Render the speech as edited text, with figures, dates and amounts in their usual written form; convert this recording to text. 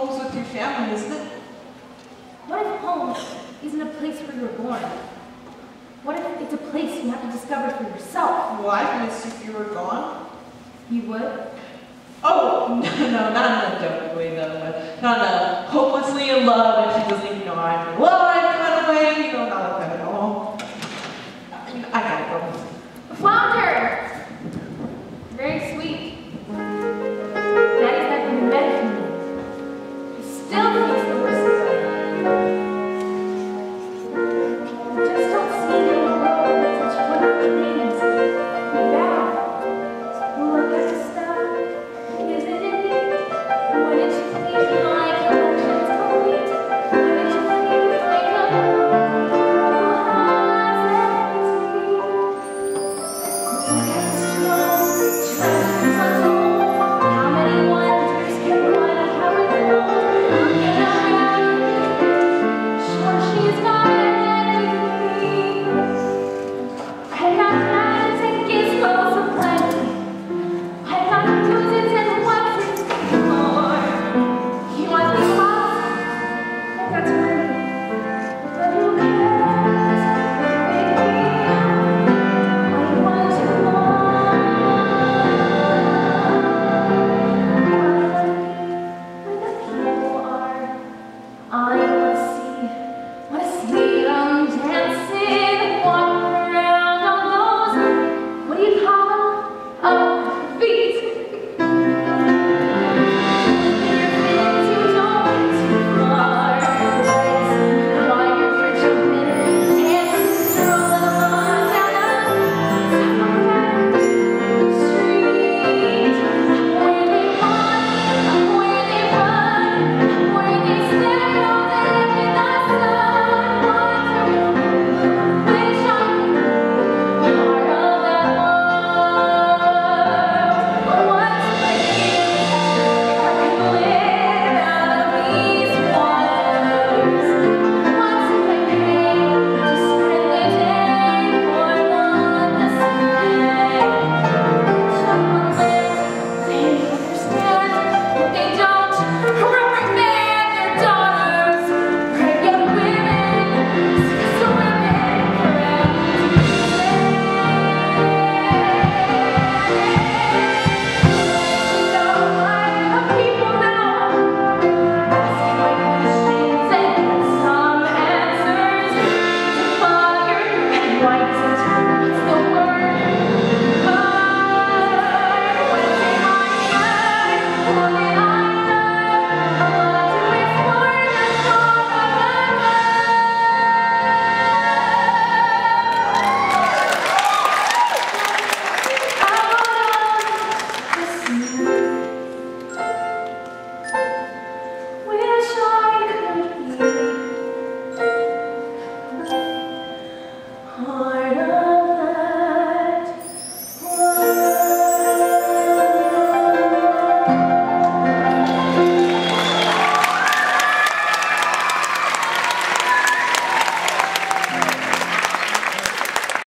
home's with your family, isn't it? What if home isn't a place where you're born? What if it's a place you have to discover for yourself? Well, I'd miss you if you were gone. You would? Oh, no, not in a joking way though, but not in a hopelessly in love and she doesn't even know I'm in love kind of way, not like that at all. I gotta go. A flounder! Very sweet. Daddy's never been better for me. He still thinks the worst is over. I just don't see it in the world with such wonderful things. Bad. Look at the stuff. Isn't it neat? When did you please my collection's complete? When did you please make a who has everything? Look at the strong, treasures untold. How many wonders can one carry home? Looking around, sure she's got everything. I've got plans and gizmos aplenty. I've got dozens and what's it for? You want these lots? I've got 20. But who cares? Baby, I want you more. Where the people are, I wanna see them dancing, walk around on those, what do you call them? Oh, feet. There are things you don't get too far. That's why you're jumping, dancing, strolling along down the street. Where they walk, where they run, where they stand all day in the sun, wondering which I can be part of that world. What's the use if I can live out of these waters? What's if I pay to spend the day for one the same? Chocolate, they understand, but they don't reprimand their daughters. Pregnant women, sister women, forever to people now, asking my questions and get some answers. To fire and white, what's the word? When they might